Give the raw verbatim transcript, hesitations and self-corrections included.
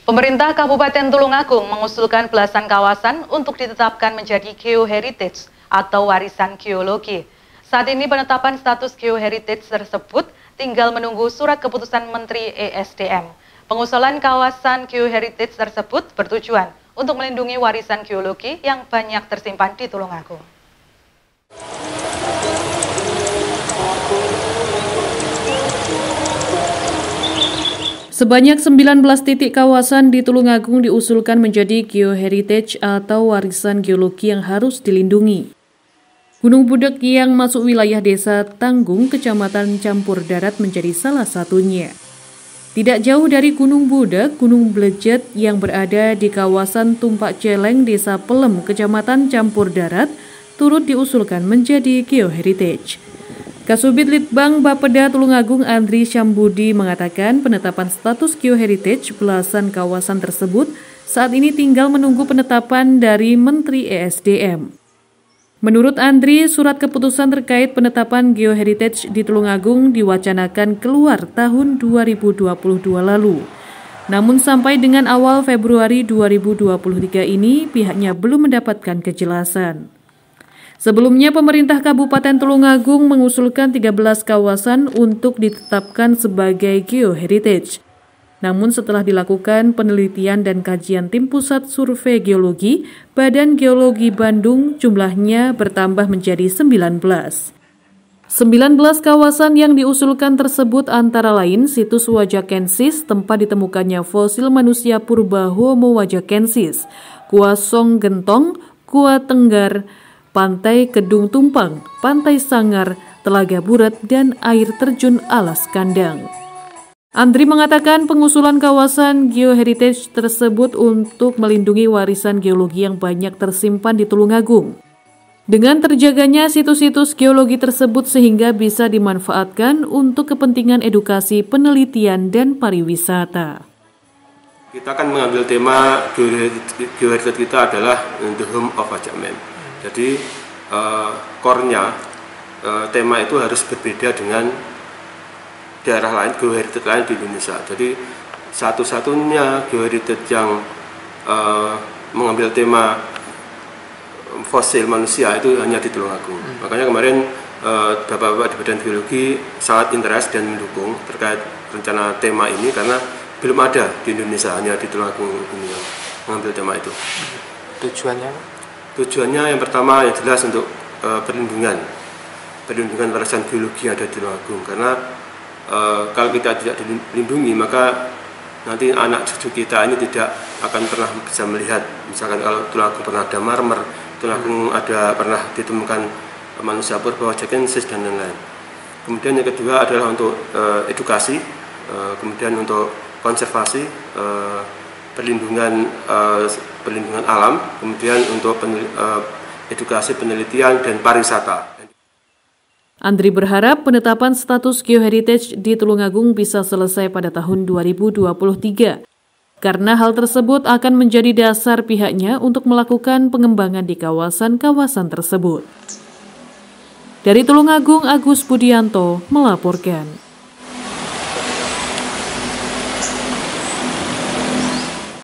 Pemerintah Kabupaten Tulungagung mengusulkan belasan kawasan untuk ditetapkan menjadi geoheritage atau warisan geologi. Saat ini penetapan status geoheritage tersebut tinggal menunggu surat keputusan Menteri E S D M. Pengusulan kawasan geoheritage tersebut bertujuan untuk melindungi warisan geologi yang banyak tersimpan di Tulungagung. Sebanyak sembilan belas titik kawasan di Tulungagung diusulkan menjadi geoheritage atau warisan geologi yang harus dilindungi. Gunung Budek yang masuk wilayah desa Tanggung, Kecamatan Campur Darat menjadi salah satunya. Tidak jauh dari Gunung Budek, Gunung Blejet yang berada di kawasan Tumpak Celeng, Desa Pelem, Kecamatan Campur Darat, turut diusulkan menjadi geoheritage. Kasubit Litbang Bapeda Tulungagung Andri Syambudi mengatakan penetapan status geoheritage belasan kawasan tersebut saat ini tinggal menunggu penetapan dari Menteri E S D M. Menurut Andri, surat keputusan terkait penetapan geoheritage di Tulungagung diwacanakan keluar tahun dua ribu dua puluh dua lalu. Namun sampai dengan awal Februari dua ribu dua puluh tiga ini pihaknya belum mendapatkan kejelasan. Sebelumnya, pemerintah Kabupaten Tulungagung mengusulkan tiga belas kawasan untuk ditetapkan sebagai geoheritage. Namun setelah dilakukan penelitian dan kajian tim Pusat Survei Geologi, Badan Geologi Bandung, jumlahnya bertambah menjadi sembilan belas. sembilan belas kawasan yang diusulkan tersebut antara lain situs Wajakensis, tempat ditemukannya fosil manusia purba Homo wajakensis, Gua Song Gentong, Gua Tenggar, Pantai Kedung Tumpang, Pantai Sangar, Telaga Buret, dan air terjun Alas Kandang. Andri mengatakan pengusulan kawasan geoheritage tersebut untuk melindungi warisan geologi yang banyak tersimpan di Tulungagung. Dengan terjaganya situs-situs geologi tersebut sehingga bisa dimanfaatkan untuk kepentingan edukasi, penelitian, dan pariwisata. Kita akan mengambil tema geoheritage kita adalah The Home of Wajak Men. Jadi uh, core-nya uh, tema itu harus berbeda dengan daerah lain, geoheritage lain di Indonesia. Jadi satu-satunya geoheritage yang uh, mengambil tema fosil manusia itu hanya di Tulungagung. Hmm. Makanya kemarin uh, Bapak-bapak di Badan Geologi sangat interest dan mendukung terkait rencana tema ini karena belum ada di Indonesia, hanya di Tulungagung ini yang mengambil tema itu. Tujuannya? Tujuannya yang pertama yang jelas untuk uh, perlindungan, perlindungan warisan geologi yang ada di Tulungagung. Karena uh, kalau kita tidak dilindungi maka nanti anak cucu kita ini tidak akan pernah bisa melihat. Misalkan kalau Tulungagung pernah ada marmer, Tulungagung ada pernah ditemukan manusia purba Wajakensis dan lain-lain. Kemudian yang kedua adalah untuk uh, edukasi, uh, kemudian untuk konservasi. Uh, perlindungan uh, perlindungan alam, kemudian untuk penel, uh, edukasi, penelitian, dan pariwisata. Andri berharap penetapan status geoheritage di Tulungagung bisa selesai pada tahun dua ribu dua puluh tiga, karena hal tersebut akan menjadi dasar pihaknya untuk melakukan pengembangan di kawasan-kawasan tersebut. Dari Tulungagung, Agus Budianto melaporkan.